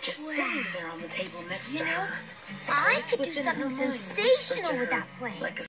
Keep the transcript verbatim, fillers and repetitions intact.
just Wow. sitting there on the table next You to know, her. I Voice could do within something her mind sensational whispered to with her, that plane. like a